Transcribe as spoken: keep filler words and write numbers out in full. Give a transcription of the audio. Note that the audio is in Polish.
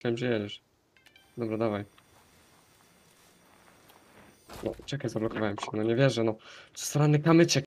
Wiem, że jedziesz. Dobra, dawaj. No, czekaj, zablokowałem się. No nie wierzę, no. Przesrany kamyczek.